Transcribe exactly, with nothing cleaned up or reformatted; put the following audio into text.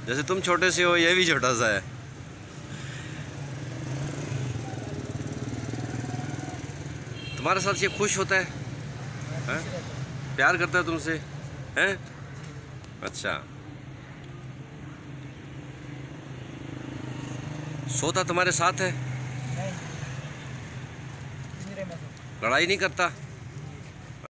जैसे तुम छोटे से हो, ये भी छोटा सा है। तुम्हारे साथ ये खुश होता है, है? प्यार करता है तुमसे, हैं? अच्छा, सोता तुम्हारे साथ है? नहीं, लड़ाई नहीं करता?